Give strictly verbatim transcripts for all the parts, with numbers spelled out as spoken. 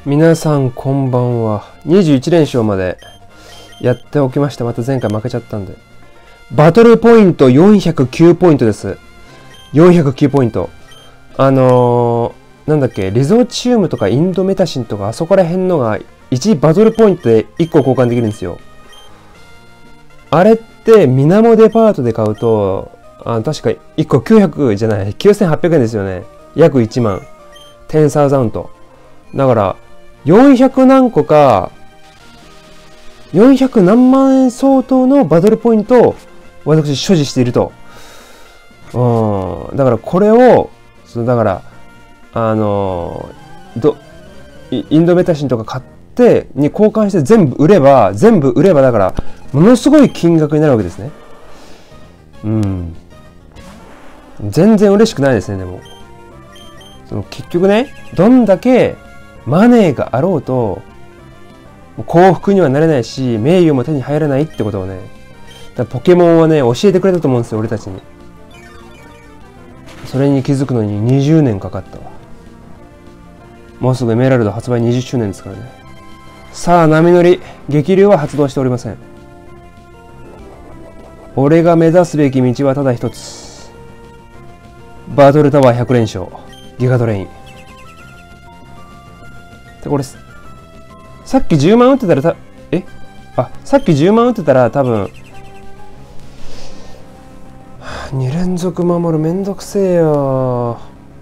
皆さんこんばんは。にじゅういち連勝までやっておきました。また前回負けちゃったんで。バトルポイントよんひゃくきゅうポイントです。よんひゃくきゅうポイント。あのー、なんだっけ、リゾチウムとかインドメタシンとかあそこら辺のがいちバトルポイントでいっこ交換できるんですよ。あれってミナモデパートで買うと、あ確かいっこきゅうひゃくじゃない、きゅうせんはっぴゃくえんですよね。約いちまん。じゅうサウザンド。だから、よんひゃく何個か、よんひゃく何万円相当のバトルポイントを私所持していると。うん。だからこれを、だから、あのど、インドメタシンとか買って、に交換して全部売れば、全部売ればだから、ものすごい金額になるわけですね。うん。全然嬉しくないですね、でも。その結局ね、どんだけマネーがあろうと、幸福にはなれないし、名誉も手に入らないってことをね、だポケモンはね、教えてくれたと思うんですよ、俺たちに。それに気づくのににじゅうねんかかったわ。もうすぐエメラルド発売にじゅっしゅうねんですからね。さあ、波乗り、激流は発動しておりません。俺が目指すべき道はただ一つ。バトルタワーひゃく連勝、ギガトレイン。で、これ、さっきじゅうまん打ってたらた、えあ、さっきじゅうまん打ってたら多分、に連続守るめんどくせえよ。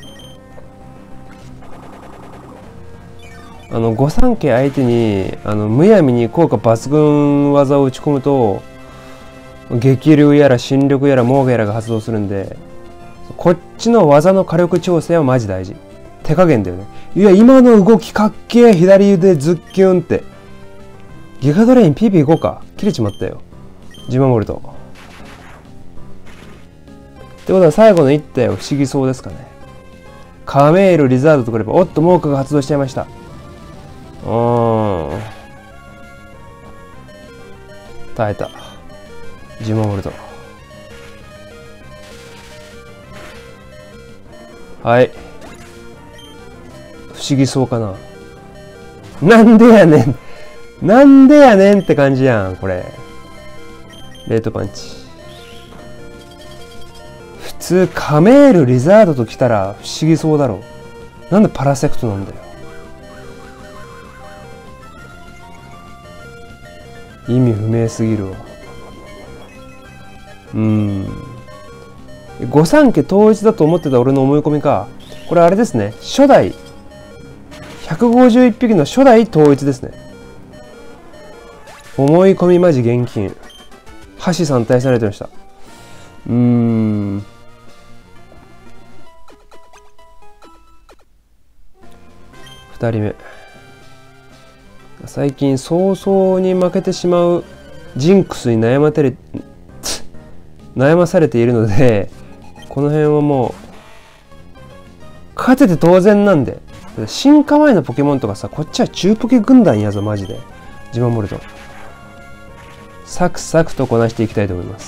あの、御三家相手に、あの、むやみに効果抜群技を打ち込むと、激流やら新力やらモーガやらが発動するんで、こっちの技の火力調整はマジ大事。手加減だよね。いや、今の動きかっけえ、左腕ズッキュンって。ギガドレイン ピーピー いこうか。切れちまったよ。じゅうまんボルト。ってことは最後の一手は不思議そうですかね。カメール、リザードとくれば、おっと、モーカが発動しちゃいました。うーん。耐えた。じゅうまんボルト。はい。不思議そうかな。なんでやねん。なんでやねんって感じやん、これ。レートパンチ。普通、カメール、リザードと来たら不思議そうだろう。なんでパラセクトなんだよ。意味不明すぎるわ。うーん。御三家統一だと思ってた俺の思い込みか。これあれですね。初代。ひゃくごじゅういっぴきの初代統一ですね。思い込みマジ現金。橋さん対されてました。うーん。二人目。最近早々に負けてしまうジンクスに悩まてれ、悩まされているので、この辺はもう、勝てて当然なんで。進化前のポケモンとかさ、こっちは中ポケ軍団やぞ、マジで。じゅうまんボルト。サクサクとこなしていきたいと思います。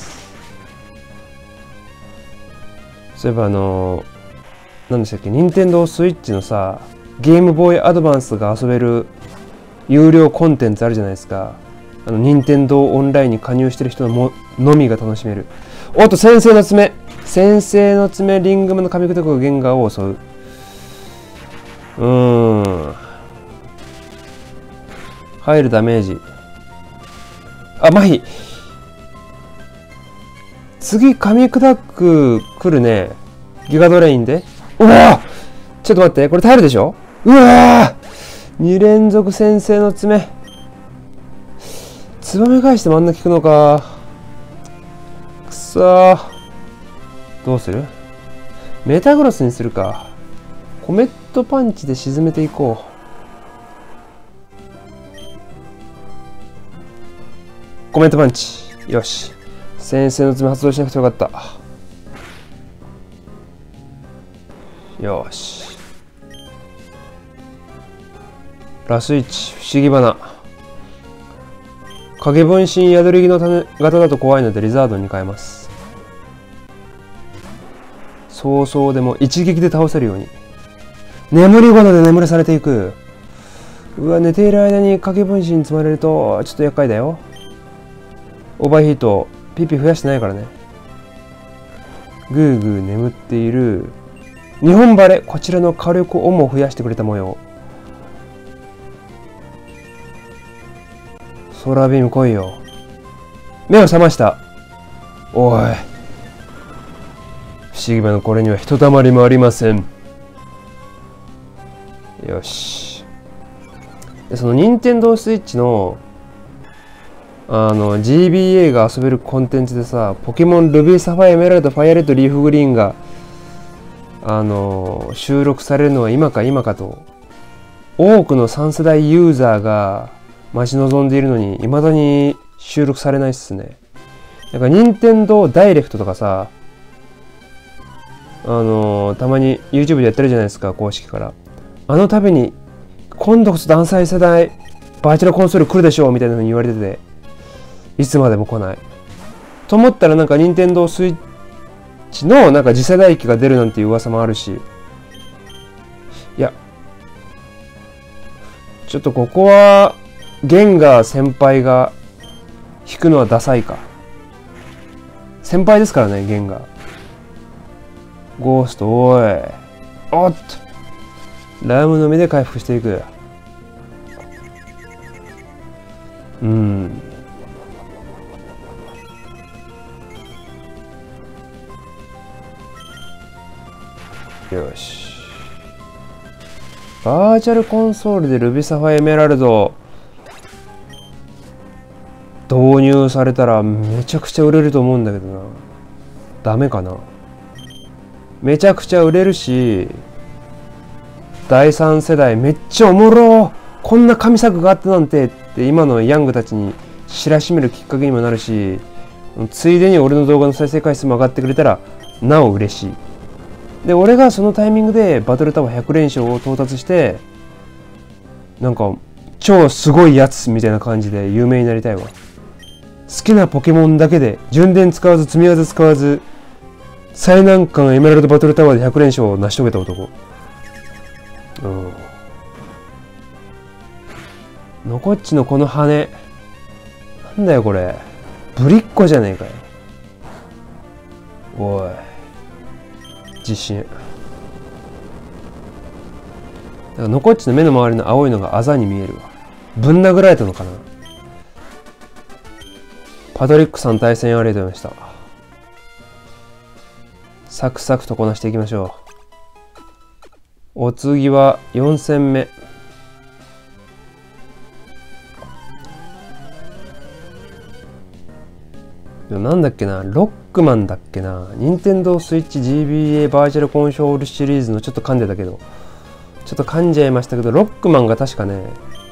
そういえばあのー、何でしたっけ、任天堂スイッチのさ、ゲームボーイアドバンスが遊べる有料コンテンツあるじゃないですか。あの、任天堂オンラインに加入してる人のものみが楽しめる。おっと、先生の爪。先生の爪、リングマの神くゲンガーを襲う。うーん。入るダメージ。あ、麻痺。次、噛み砕く、来るね。ギガドレインで。うわちょっと待って、これ耐えるでしょ。うわに連続先生の爪。ツバメ返してもあんな効くのか。くそー。どうする？メタグロスにするか。コメットパンチで沈めていこう。コメットパンチ。よし。先生の爪発動しなくてよかった。よし。ラスイチ、不思議花。影分身宿り木の種型だと怖いのでリザードに変えます。早々でも一撃で倒せるように。眠り花で眠らされていく。 うわ、寝ている間に影分身積まれるとちょっと厄介だよ。オーバーヒートピピ増やしてないからね。ぐーぐー眠っている日本バレ、こちらの火力をも増やしてくれた模様。ソーラービーム来いよ。目を覚ました。おい、不思議場のこれにはひとたまりもありません。よし。でその任天堂スイッチのあの ジービーエー が遊べるコンテンツでさ、ポケモンルビーサファイアエメラルドファイアレッドリーフグリーンがあの収録されるのは今か今かと多くのさん世代ユーザーが待ち望んでいるのに、未だに収録されないっすね。なんか任天堂ダイレクトとかさ、あのー、たまに YouTube でやってるじゃないですか、公式から。あの度に今度こそダンサイ世代バーチャルコンソール来るでしょうみたいな風に言われてて、いつまでも来ないと思ったら、なんか任天堂スイッチのなんか次世代機が出るなんていう噂もあるし、いやちょっとここはゲンガー先輩が引くのはダサいか。先輩ですからね、ゲンガー。ゴースト、おい。おっと。ラムの実で回復していく。うん。よし。バーチャルコンソールでルビサファエメラルド導入されたらめちゃくちゃ売れると思うんだけどな。ダメかな。めちゃくちゃ売れるし、だいさん世代めっちゃおもろ、こんな神作があったなんてって今のヤングたちに知らしめるきっかけにもなるし、ついでに俺の動画の再生回数も上がってくれたらなお嬉しい。で、俺がそのタイミングでバトルタワーひゃく連勝を到達して、なんか超すごいやつみたいな感じで有名になりたいわ。好きなポケモンだけで順電使わず積み技使わず最難関エメラルドバトルタワーでひゃく連勝を成し遂げた男。うん。ノコッチのこの羽なんだよこれ、ぶりっ子じゃねえかよ。おい、自信。だからノコッチの目の周りの青いのがあざに見えるわ。ぶん殴られたのかな。パトリックさん対戦ありがとうございました。サクサクとこなしていきましょう。お次はよん戦目。なんだっけな、ロックマンだっけな。任天堂スイッチ ジービーエー バーチャルコンソールシリーズのちょっと噛んでたけど、ちょっと噛んじゃいましたけど、ロックマンが確かね、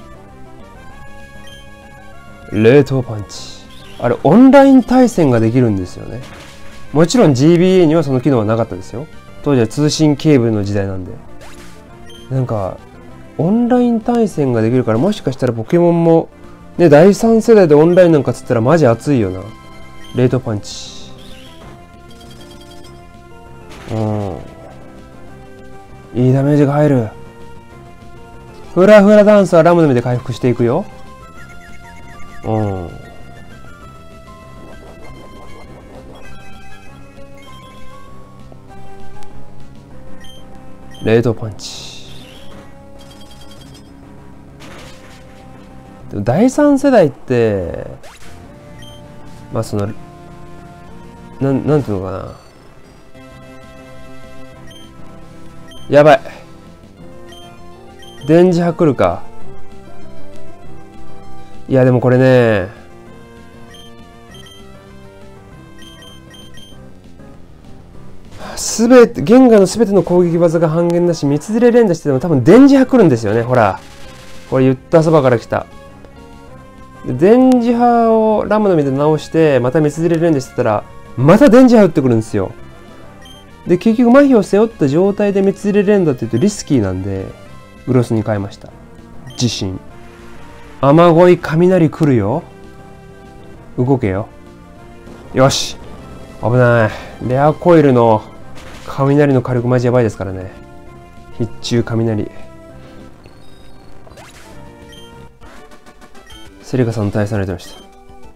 冷凍パンチ。あれ、オンライン対戦ができるんですよね。もちろん ジービーエー にはその機能はなかったですよ。当時は通信ケーブルの時代なんで。なんか、オンライン対戦ができるから、もしかしたらポケモンも、ね、だいさん世代でオンラインなんかつったらマジ熱いよな。冷凍パンチ。うん。いいダメージが入る。フラフラダンスはラムの目で回復していくよ。うん。冷凍パンチ。でもだいさん世代ってまあそのなん、なんていうのかな、やばい、電磁波来るか。いやでもこれね、すべてゲンガーのすべての攻撃技が半減だし、三つずれ連打してても多分電磁波来るんですよね。ほらこれ言ったそばから来た。電磁波をラムの実で直してまた三つずれ連打してたらまた電磁波打ってくるんですよ。で結局麻痺を背負った状態で三つずれ連打って言うとリスキーなんでグロスに変えました。自信。雨乞い雷来るよ。動けよ。よし、危ない。レアコイルの雷の火力マジやばいですからね。必中雷。 セリカさんの対戦されてました。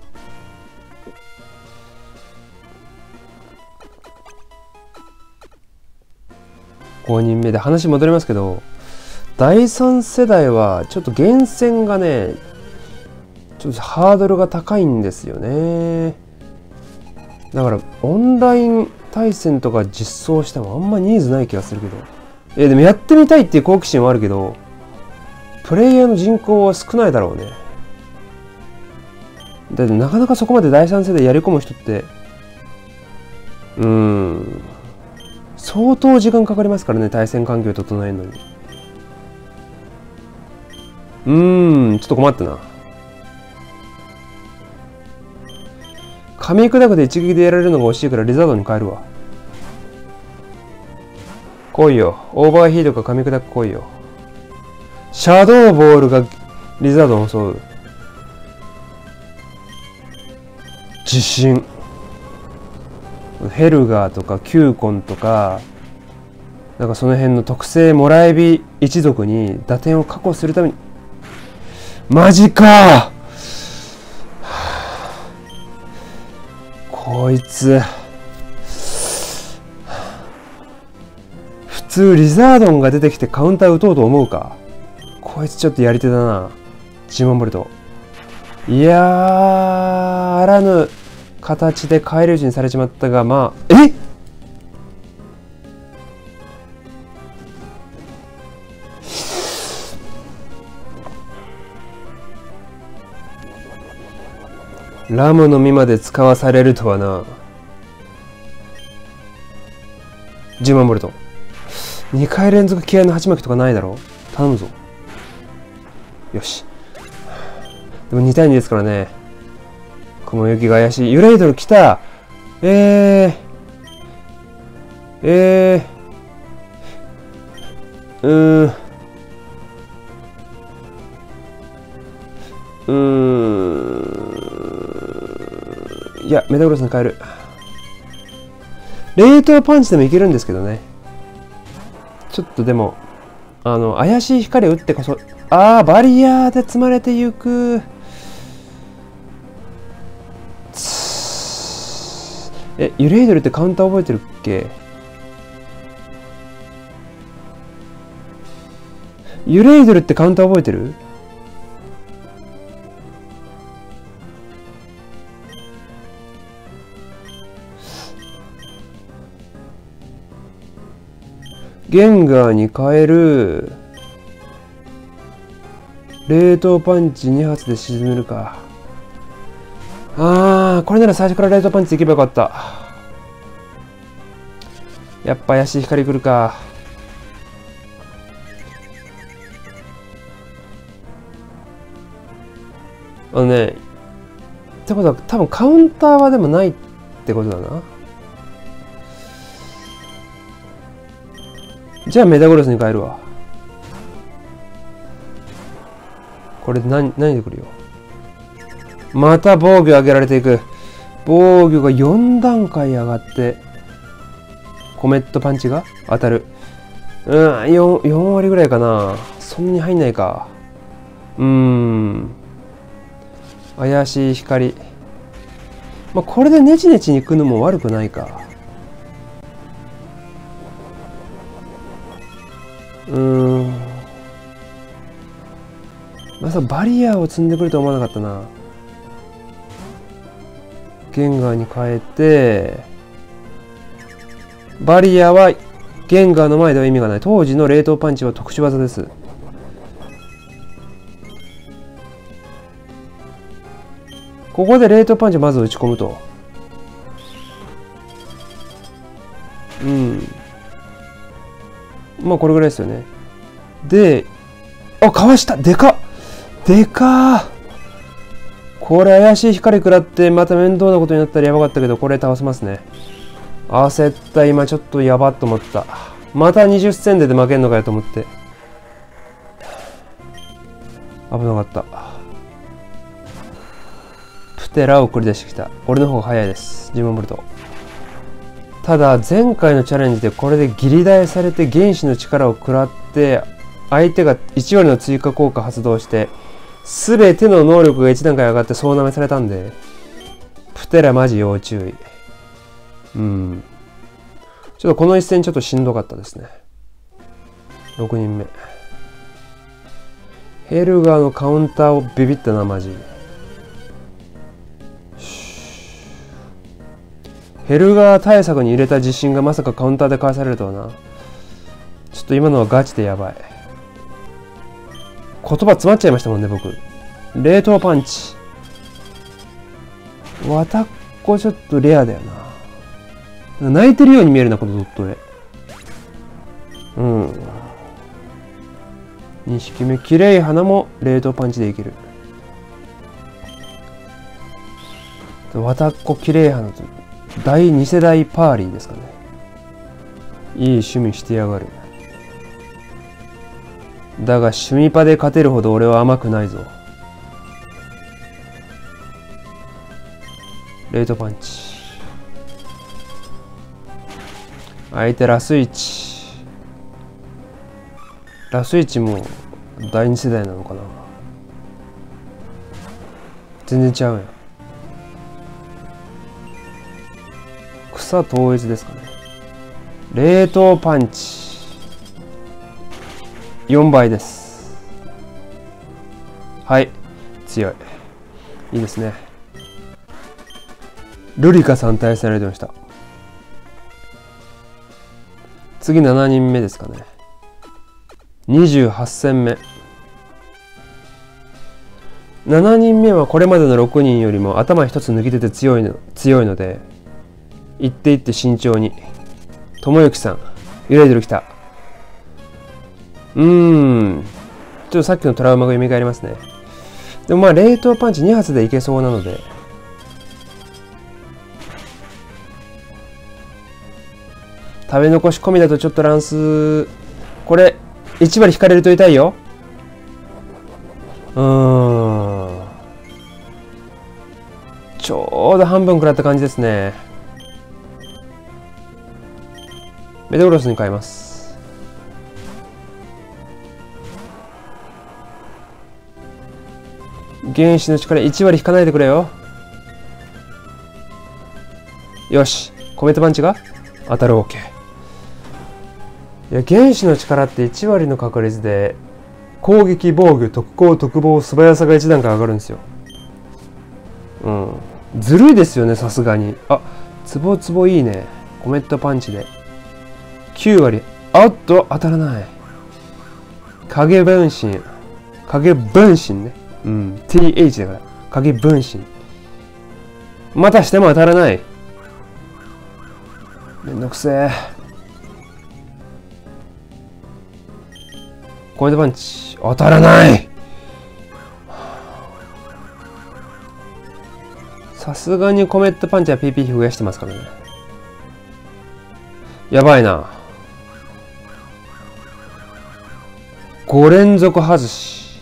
ごにんめで話戻りますけど、だいさん世代はちょっと厳選がね、ちょっとハードルが高いんですよね。だからオンライン対戦とか実装してもあんまニーズない気がするけど、いやでもやってみたいっていう好奇心はあるけど、プレイヤーの人口は少ないだろうね。だってなかなかそこまでだいさん世代やり込む人ってうーん相当時間かかりますからね、対戦環境を整えるのに。うーんちょっと困ったな。噛み砕くで一撃でやられるのが惜しいからリザードに変えるわ。来いよ。オーバーヒートか噛み砕く来いよ。シャドーボールがリザードを襲う。地震。ヘルガーとかキューコンとか、なんかその辺の特性もらえび一族に打点を確保するために。マジかー。こいつ普通リザードンが出てきてカウンター打とうと思うか。こいつちょっとやり手だな、ジモンボルト。いやー、あらぬ形で返り討ちにされちまったが、まあえっラムの実まで使わされるとはな。じゅうまんボルト。にかい連続気合の鉢巻きとかないだろ。頼むぞ。よし。でもにたいにですからね。雲行きが怪しい。ユレイドル来た。えー。えー。うーん。うーん。いや、メタグロスに変える。冷凍パンチでもいけるんですけどね。ちょっとでも、あの、怪しい光を打ってこそ、ああ、バリアーで積まれてゆく。え、ユレイドルってカウンター覚えてるっけ？ユレイドルってカウンター覚えてる？ゲンガーに変える。冷凍パンチに発で沈めるか。あー、これなら最初から冷凍パンチでいけばよかった。やっぱ怪しい光来るか。あのね、ってことは多分カウンターはでもないってことだな。じゃあメタゴロスに変えるわ。これで何、何で来るよ。また防御上げられていく。防御がよん段階上がって、コメットパンチが当たる。うん、よん、よん割ぐらいかな。そんなに入んないか。うーん。怪しい光。まあ、これでネチネチに行くのも悪くないか。うーん。まさかバリアーを積んでくると思わなかったな。ゲンガーに変えて、バリアーはゲンガーの前では意味がない。当時の冷凍パンチは特殊技です。ここで冷凍パンチをまず打ち込むと。うん。まあこれぐらいですよね。で、あ、かわした。でかっ。でかー。これ怪しい光食らってまた面倒なことになったらやばかったけど、これ倒せますね。焦った。今ちょっとやばっと思った。またにじゅっ戦でで負けんのかよと思って。危なかった。プテラを繰り出してきた。俺の方が早いです。じゅうまんボルト。ただ前回のチャレンジでこれでギリダイされて原子の力を食らって、相手がいち割の追加効果発動してすべての能力がいち段階上がって総なめされたんで、プテラマジ要注意。うん。ちょっとこの一戦ちょっとしんどかったですね。ろくにんめ。ヘルガーのカウンターをビビったな、マジ。ヘルガー対策に入れた自信がまさかカウンターで返されるとはな。ちょっと今のはガチでやばい。言葉詰まっちゃいましたもんね、僕。冷凍パンチ。わたっこちょっとレアだよな。泣いてるように見えるな、このドット絵。うん。にひきめ、綺麗花も冷凍パンチでいける。わたっこ綺麗花と、第二世代パーリーですかね。いい趣味してやがる。だが趣味パで勝てるほど俺は甘くないぞ。レイトパンチ。相手ラスイチ。ラスイチも第二世代なのかな。全然ちゃうやん。草統一ですかね。冷凍パンチ。よんばいです。はい。強い。いいですね。ルリカさん対戦されてました。次しちにんめですかね。にじゅうはち戦目。しちにんめはこれまでのろくにんよりも頭一つ抜き出て強いの、強いので、一手一手慎重に。ともゆきさん、ユレイドル来た。うーん。ちょっとさっきのトラウマが蘇りますね。でもまあ、冷凍パンチに発でいけそうなので。食べ残し込みだとちょっと乱数。これ、いち割引かれると痛いよ。うーん。ちょうど半分食らった感じですね。メドロスに変えます。原子の力いち割引かないでくれよ。よし。コメントパンチが当たる OK。いや、原子の力っていち割の確率で攻撃、防御、特攻、特防、素早さがいち段階上がるんですよ。うん。ずるいですよね、さすがに。あ、ツボツボいいね。コメントパンチで。きゅう割。あっと、当たらない。影分身。影分身ね。うん。ティーエイチ だから。影分身。またしても当たらない。めんどくせえ。コメントパンチ。当たらない。さすがにコメントパンチは ピーピー 増やしてますからね。やばいな。ご連続外し。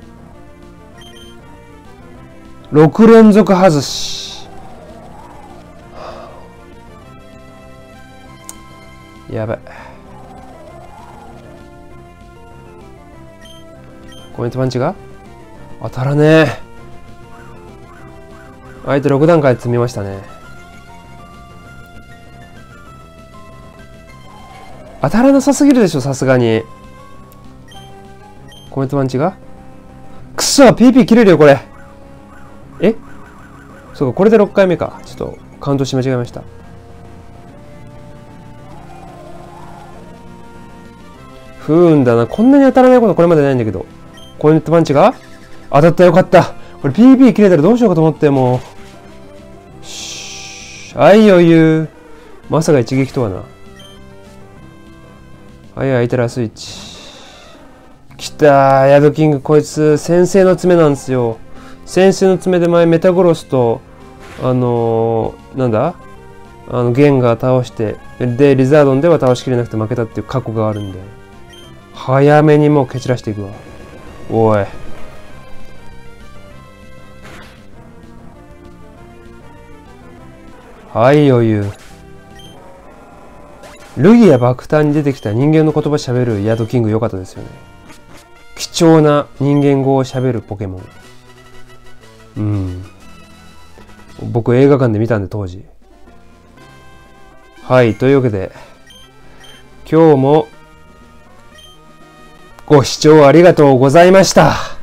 ろく連続外し。やばい。コメントパンチが当たらねえ。相手ろく段階積みましたね。当たらなさすぎるでしょ、さすがに。コメントパンチがくそ ピーピー 切れるよ、これ。えそうか、これでろっかいめか。ちょっとカウントし間違えました。不運だな。こんなに当たらないことこれまでないんだけど。コメントパンチが当たった、よかった。これ ピーピー 切れたらどうしようかと思って、もう。しー。はい、余裕。まさか一撃とはな。はい、相手ラスイッチ。きたー、ヤドキング。こいつ、先制の爪なんですよ。先制の爪で前、メタゴロスと、あのー、なんだあの、ゲンが倒して、で、リザードンでは倒しきれなくて負けたっていう過去があるんで、早めにもう蹴散らしていくわ。おい。はい、余裕。ルギア爆誕に出てきた人間の言葉喋るヤドキング良かったですよね。 貴重な人間語を喋るポケモン。うん。僕映画館で見たんで当時。はい、というわけで、今日もご視聴ありがとうございました。